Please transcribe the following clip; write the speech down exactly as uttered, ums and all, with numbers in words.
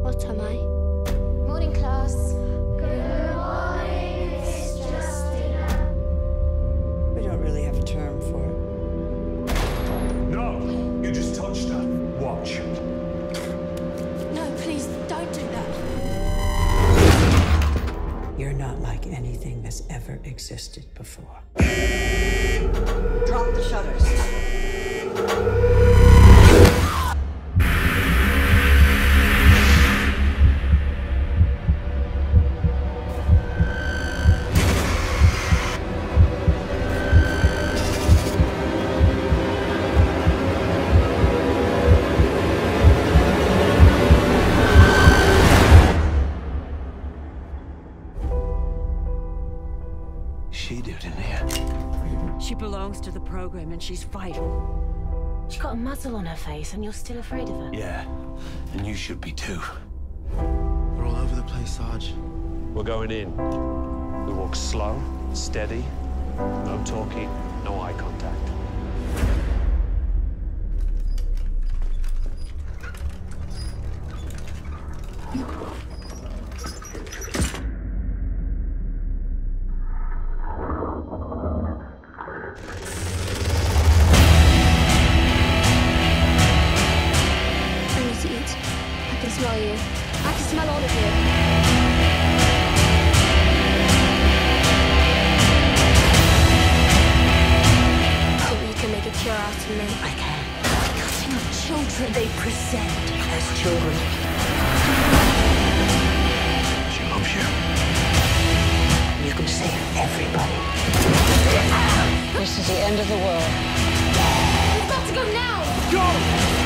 What am I? Morning, class. Good morning, Miss Justina. We don't really have a term for it. No! You just touched her. Watch. No, please, don't do that. You're not like anything that's ever existed before. Drop the shutters. She did in here. She belongs to the program and she's vital. She's got a muzzle on her face and you're still afraid of her. Yeah, and you should be too. We're all over the place, Sarge. We're going in. We walk slow, steady, no talking, no eye contact. I can smell you. I can smell all of you. Think you can make a cure out of me? I can. Cutting up children they present as children. She loves you. You can save everybody. This is the end of the world. We've got to go now! Go!